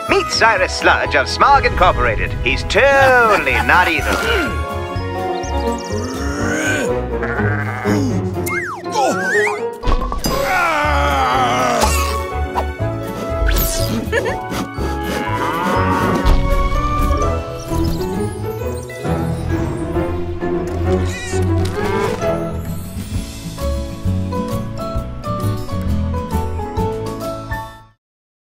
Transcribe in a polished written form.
Meet Cyrus Sludge of Smog Incorporated. He's totally not evil.